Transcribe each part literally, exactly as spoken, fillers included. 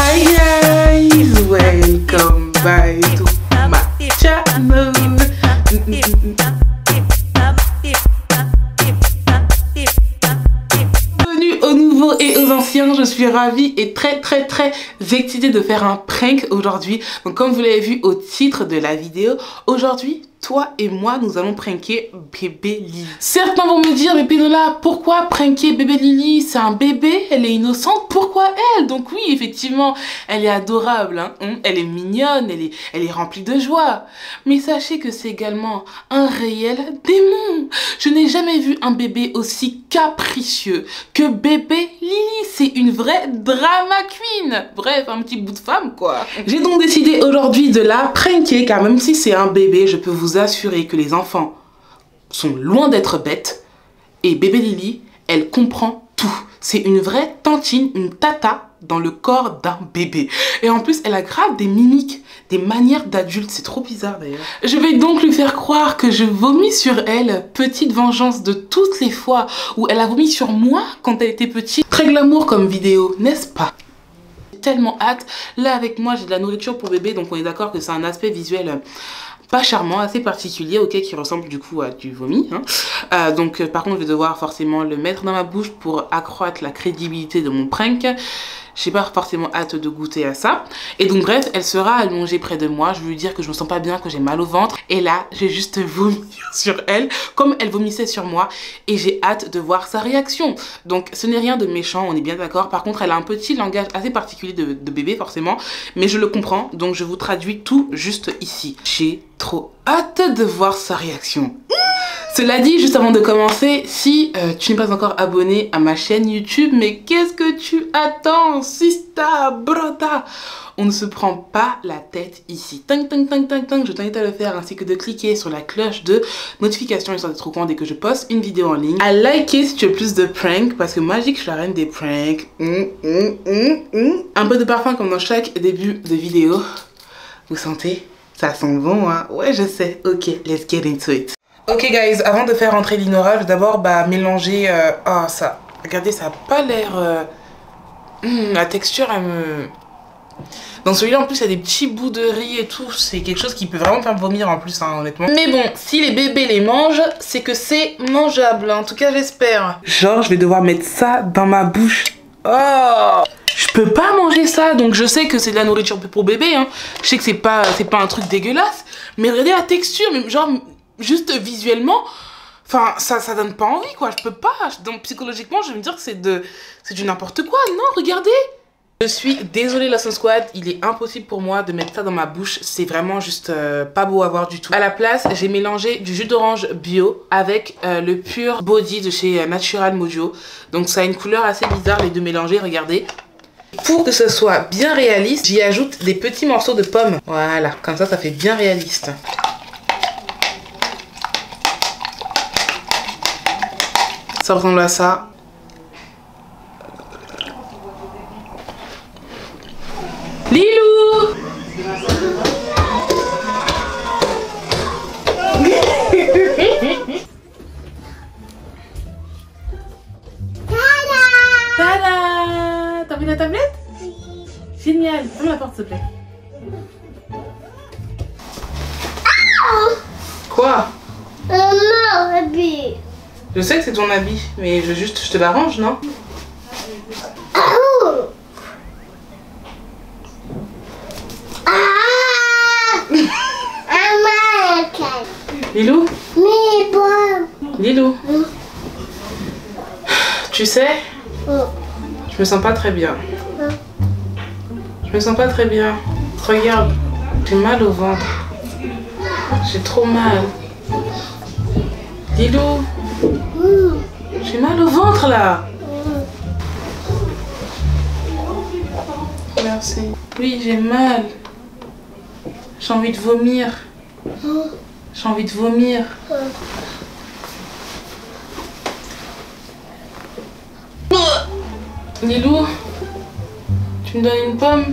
Hi guys, welcome back to my channel. Bienvenue aux nouveaux et aux anciens, je suis ravie et très très très excitée de faire un prank aujourd'hui. Donc comme vous l'avez vu au titre de la vidéo, aujourd'hui toi et moi, nous allons pranker bébé Lily. Certains vont me dire, mais Pénola, pourquoi pranker bébé Lily? C'est un bébé, elle est innocente, pourquoi elle? Donc oui, effectivement, elle est adorable, hein. Elle est mignonne, elle est, elle est remplie de joie. Mais sachez que c'est également un réel démon. Je n'ai jamais vu un bébé aussi capricieux que bébé Lily. C'est une vraie drama queen. Bref, un petit bout de femme, quoi. J'ai donc décidé aujourd'hui de la pranker, car même si c'est un bébé, je peux vous assurer que les enfants sont loin d'être bêtes et bébé Lily, elle comprend tout. C'est une vraie tantine, une tata dans le corps d'un bébé. Et en plus, elle a grave des mimiques, des manières d'adulte. C'est trop bizarre d'ailleurs. Je vais donc lui faire croire que je vomis sur elle. Petite vengeance de toutes les fois où elle a vomi sur moi quand elle était petite. Très glamour comme vidéo, n'est-ce pas? J'ai tellement hâte. Là avec moi, j'ai de la nourriture pour bébé, donc on est d'accord que c'est un aspect visuel pas charmant, assez particulier, ok, qui ressemble du coup à du vomi. Hein. Euh, donc euh, par contre, je vais devoir forcément le mettre dans ma bouche pour accroître la crédibilité de mon prank. J'ai pas forcément hâte de goûter à ça. Et donc bref, elle sera allongée près de moi. Je vais lui dire que je me sens pas bien, que j'ai mal au ventre. Et là, j'ai juste vomi sur elle, comme elle vomissait sur moi. Et j'ai hâte de voir sa réaction. Donc ce n'est rien de méchant, on est bien d'accord. Par contre, elle a un petit langage assez particulier de, de bébé, forcément. Mais je le comprends, donc je vous traduis tout juste ici. J'ai trop hâte de voir sa réaction. Cela dit, juste avant de commencer, si euh, tu n'es pas encore abonné à ma chaîne YouTube, mais qu'est-ce que tu attends, sista, broda? On ne se prend pas la tête ici. Tang, tang, tang, tang, tang. Je t'invite à le faire ainsi que de cliquer sur la cloche de notification histoire d'être au courant dès que je poste une vidéo en ligne. À liker si tu veux plus de pranks parce que moi, je dis que je suis la reine des pranks. Mmh, mmh, mmh, mmh. Un peu de parfum comme dans chaque début de vidéo. Vous sentez? Ça sent bon, hein? Ouais, je sais. Ok, let's get into it. Ok guys, avant de faire entrer Linora, je vais d'abord bah, mélanger... Euh... Oh ça, regardez, ça n'a pas l'air... Euh... Mmh, la texture, elle me... Dans celui-là, en plus, il y a des petits bouts de riz et tout. C'est quelque chose qui peut vraiment faire vomir en plus, hein, honnêtement. Mais bon, si les bébés les mangent, c'est que c'est mangeable. En tout cas, j'espère. Genre, je vais devoir mettre ça dans ma bouche. Oh! Je peux pas manger ça, donc je sais que c'est de la nourriture pour bébé, hein. Je sais que c'est pas, c'est pas un truc dégueulasse. Mais regardez la texture, mais genre... Juste visuellement, enfin, ça, ça donne pas envie, quoi. Je peux pas. Donc, psychologiquement, je vais me dire que c'est de, c'est du n'importe quoi. Non, regardez. Je suis désolée, la Sun Squad. Il est impossible pour moi de mettre ça dans ma bouche. C'est vraiment juste euh, pas beau à voir du tout. À la place, j'ai mélangé du jus d'orange bio avec euh, le pur body de chez Natural Mojo. Donc, ça a une couleur assez bizarre, les deux mélangés. Regardez. Pour que ce soit bien réaliste, j'y ajoute des petits morceaux de pommes. Voilà, comme ça, ça fait bien réaliste. Ça ressemble à ça. Lilou! Tada! T'as vu la tablette? Oui. Génial. Ferme la porte s'il te plaît. Quoi? Maman, habille. Je sais que c'est ton habit, mais je juste je te l'arrange, non? Oh. Ah. Lilou? Mais bon. Lilou? Mm. Tu sais, Mm. je me sens pas très bien. Mm. Je me sens pas très bien. Regarde, j'ai mal au ventre. J'ai trop mal. Lilou? Mm. J'ai mal au ventre là. Merci. Oui, j'ai mal. J'ai envie de vomir. J'ai envie de vomir. Lilou, tu me donnes une pomme?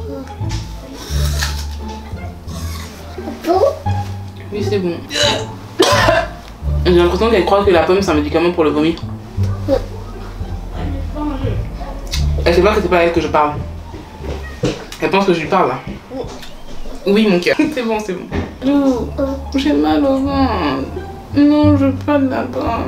Bon. Oui, c'est bon. J'ai l'impression qu'elle croit que la pomme c'est un médicament pour le vomi. Elle sait pas que c'est pas à elle que je parle. Elle pense que je lui parle là. Oui, mon cœur. C'est bon, c'est bon. Lou, j'ai mal au ventre. Non, je veux pas de là-bas.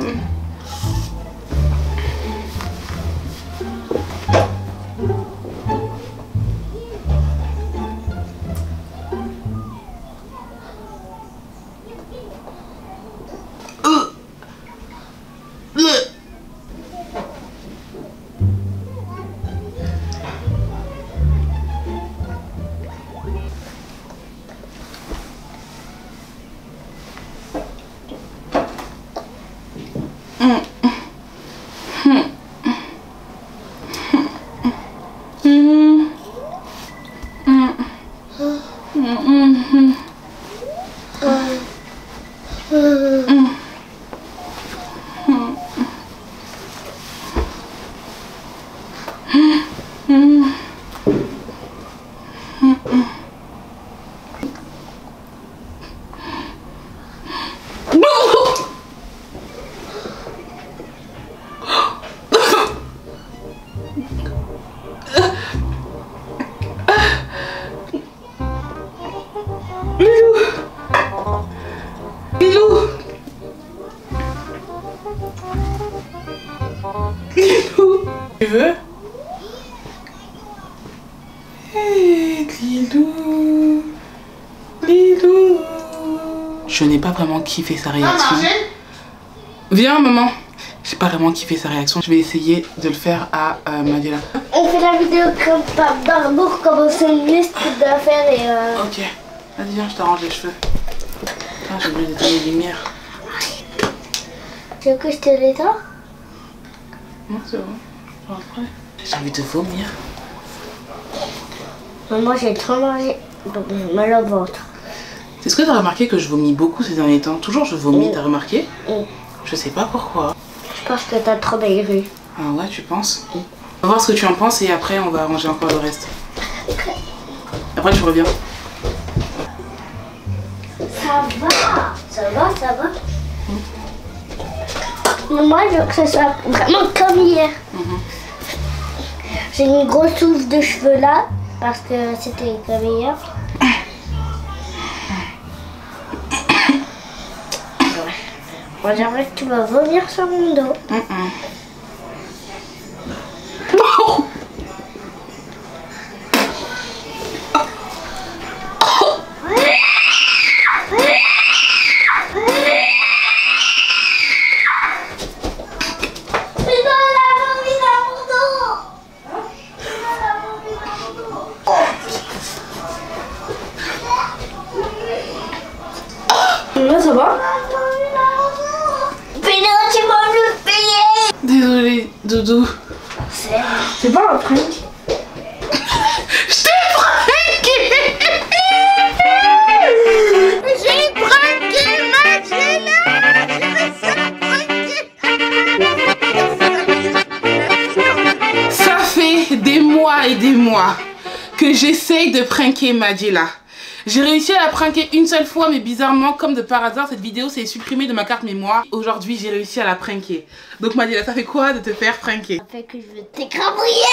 Tu veux? Hey, Lilou. Lilou. Je n'ai pas vraiment kiffé sa réaction. Viens, maman. J'ai pas vraiment kiffé sa réaction. Je vais essayer de le faire à euh, Madiela. On fait la vidéo comme par Barbour, comme une liste d'affaires et euh... Ok. Vas-y, viens, je t'arrange les cheveux. Ah, j'ai oublié d'éteindre les lumières. Tu veux que je te l'éteins? Non, c'est bon. Après. J'ai envie de vomir. Moi, j'ai trop mangé, donc j'ai mal au ventre. Est-ce que tu as remarqué que je vomis beaucoup ces derniers temps? Toujours je vomis, Oui. t'as remarqué? Oui. Je sais pas pourquoi. Je pense que t'as trop maigri. Ah ouais, tu penses? Oui. On va voir ce que tu en penses et après on va arranger encore le reste. Après je reviens. Ça va, ça va, ça va. Mais moi, je veux que ce soit vraiment comme hier. Mm-hmm. J'ai une grosse touffe de cheveux là, parce que c'était comme hier. Moi, j'aimerais que tu vas vomir sur mon dos. Mm-mm. Là, ça va? Pénéo, tu vas me le payer! Désolée, Doudou. C'est pas un prank. Je t'ai pranké. J'ai pranké Madiela. Ça fait des mois et des mois que j'essaye de pranker Madiela. J'ai réussi à la pranker une seule fois, mais bizarrement, comme de par hasard, cette vidéo s'est supprimée de ma carte mémoire. Aujourd'hui, j'ai réussi à la pranker. Donc Madiela, ça fait quoi de te faire pranker? Ça fait que je veux t'écrabouiller!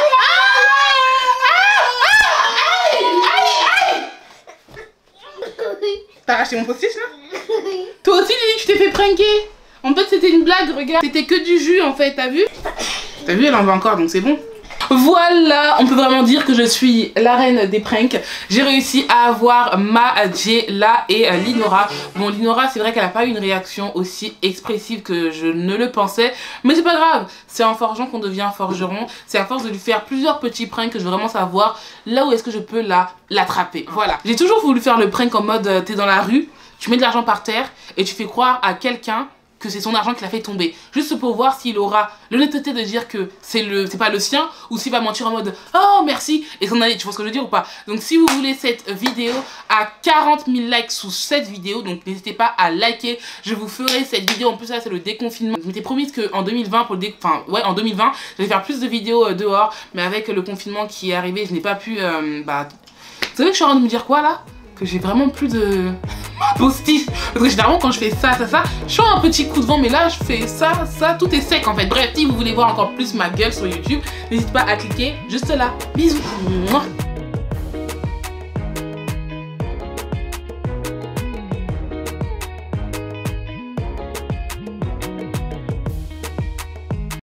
T'as racheté mon post-it là? Toi aussi, Lily, tu t'es fait pranker. En fait, c'était une blague, regarde. C'était que du jus en fait, t'as vu? T'as vu, elle en veut encore, donc c'est bon. Voilà, on peut vraiment dire que je suis la reine des pranks. J'ai réussi à avoir Madiela et euh, Linora. Bon, Linora, c'est vrai qu'elle n'a pas eu une réaction aussi expressive que je ne le pensais. Mais c'est pas grave, c'est en forgeant qu'on devient forgeron. C'est à force de lui faire plusieurs petits pranks que je veux vraiment savoir là où est-ce que je peux la l'attraper. Voilà, j'ai toujours voulu faire le prank en mode euh, t'es dans la rue, tu mets de l'argent par terre et tu fais croire à quelqu'un que c'est son argent qui l'a fait tomber, juste pour voir s'il aura l'honnêteté de dire que c'est le c'est pas le sien, ou s'il va mentir en mode oh merci et s'en aller. Tu vois ce que je veux dire ou pas? Donc si vous voulez cette vidéo à quarante mille likes sous cette vidéo, donc n'hésitez pas à liker, je vous ferai cette vidéo. En plus là c'est le déconfinement, je m'étais promise que en deux mille vingt pour le dé... enfin ouais en deux mille vingt je vais faire plus de vidéos euh, dehors, mais avec le confinement qui est arrivé je n'ai pas pu euh, bah vous savez que je suis en train de me dire quoi là? Que j'ai vraiment plus de post-it. Parce que généralement quand je fais ça, ça, ça, je sens un petit coup de vent, mais là je fais ça, ça, tout est sec en fait. Bref, si vous voulez voir encore plus ma gueule sur YouTube, n'hésitez pas à cliquer juste là. Bisous.